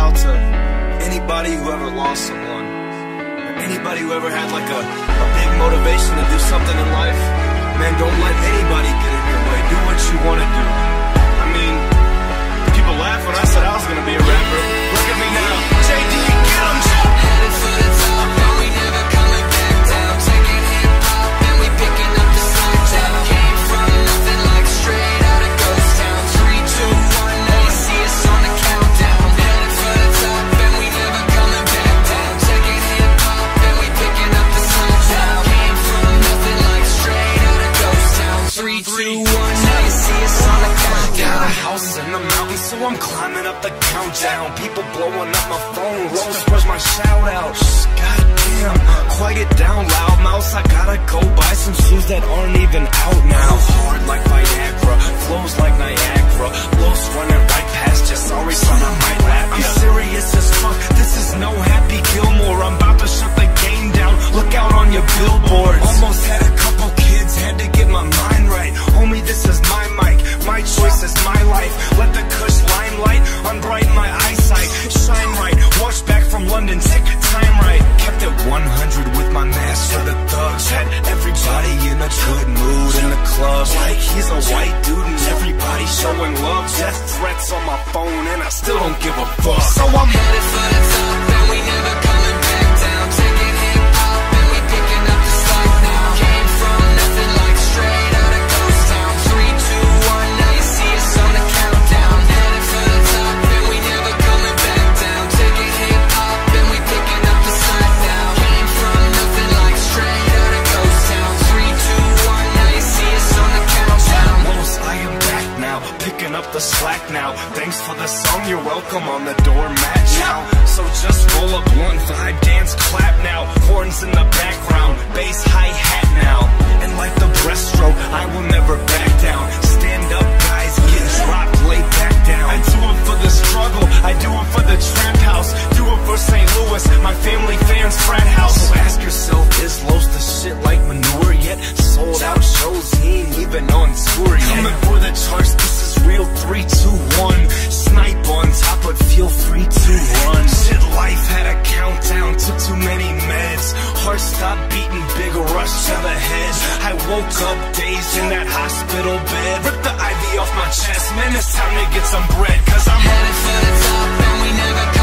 out to anybody who ever lost someone, or anybody who ever had like a big motivation to do something in life. Man, don't let anybody get in your way. Do what you want to do. I mean, people laugh when I said I was gonna be a rapper. Look at me now. JD, get 'em, Headed for the top, and we never coming back down. Taking hip-hop, and we picking up the slack down. Came from nothing like straight out of ghost town. 3, 2, 1, now you see us on the countdown. Headed for the top, and we never coming back down. Taking hip-hop, and we picking up the slack down. Came from nothing like straight out of ghost town. 3, 2, 1, now you see us on the countdown. got a house in the mountains, so I'm climbing up the countdown. People blowing up my phone, Rose, where's my shout out? Goddamn, quiet it down, loud mouse. I gotta go buy some shoes that aren't even out now. Hard like Viagra, flows like Niagara, blows running right past you. Sorry son, I might laugh. I'm serious as fuck, this is no Happy Gilmore. I'm about to shut the game down, look out on your billboards. Almost had a couple kids, had to get my mind right. Homie, this is my mic, my choice is my life. Let the Kush limelight unbrighten my eyesight. Shine right, watch back from London, take time right. Kept it 100 with my mask for the thugs. Had everybody in a good mood in the club. Like he's a white dude and everybody showing love. Death threats on my phone and I still don't give a fuck. So I'm headed for the top, and we never coming back down. Taking hip-hop, and we picking up the slack now. Came from nothing like straight out of ghost town. 3, 2, 1, now you see us on the countdown. Headed for the top, and we never coming back down. Taking hip-hop, and we picking up the slack now. Came from nothing like straight out of ghost town. 3, 2, 1, now you see us on the countdown. Los, I am back now, picking up the slack now. Thanks for the song, you're welcome on the doormat now. So just roll a blunt, vibe, dance, clap now. Horns in the background, bass, hi-hat now. And like the breaststroke, I will never back down. Stand up, guys, get dropped, lay back down. I do it for the struggle, I do it for the trap house. Do it for St. Louis, my family fans, frat house. So ask yourself, is Los the shit like manure yet? Sold out shows, he ain't even on tour yet. Coming for the charts, this is real 3, 2, 1. Snipe on top, but feel free to run. Shit, life had a countdown, took too many meds. Heart stopped beating, big rush to the head. I woke up dazed in that hospital bed. Ripped the IV off my chest, man, it's time to get some bread. Cause I'm headed for the top, and we never